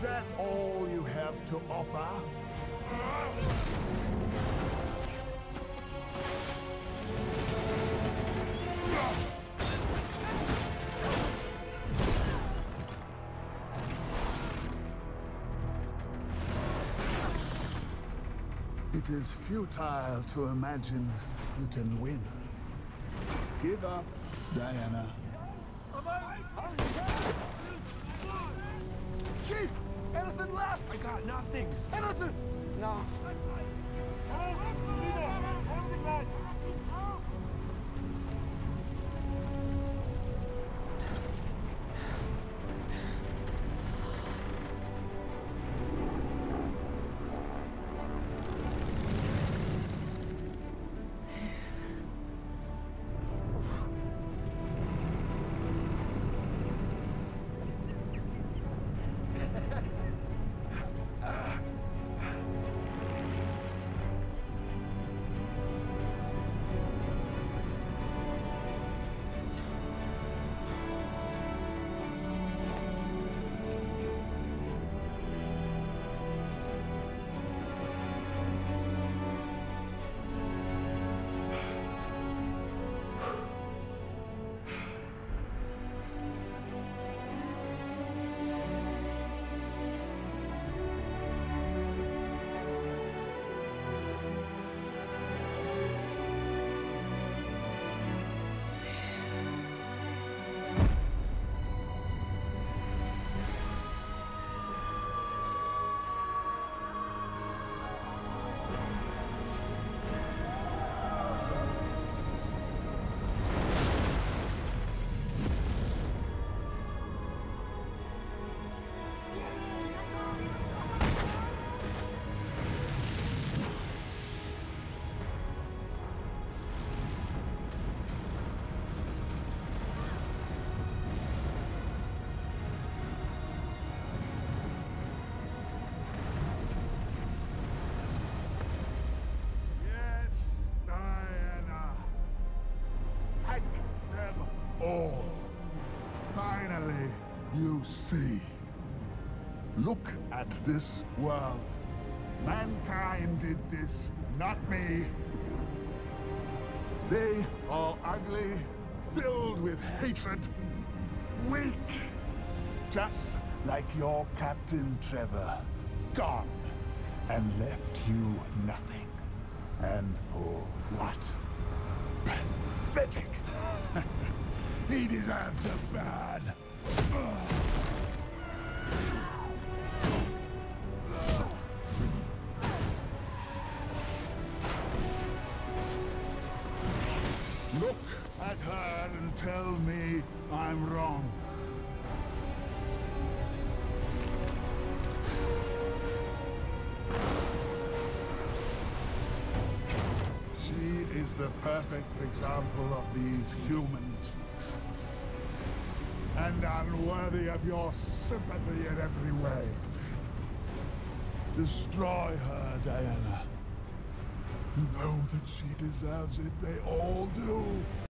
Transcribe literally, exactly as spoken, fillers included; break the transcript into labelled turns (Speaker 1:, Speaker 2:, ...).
Speaker 1: that all you have to offer? It is futile to imagine you can win. Give up, Diana.
Speaker 2: Chief! Anything left?
Speaker 3: I got nothing.
Speaker 2: Anything? No.
Speaker 1: all. Finally, you see. Look at this world. Mankind did this, not me. They are ugly, filled with hatred, weak. Just like your Captain Trevor, gone, and left you nothing. And for what? Pathetic! He deserved to burn. Look at her and tell me I'm wrong. She is the perfect example of these humans. And unworthy of your sympathy in every way. Destroy her, Diana. You know that she deserves it. They all do.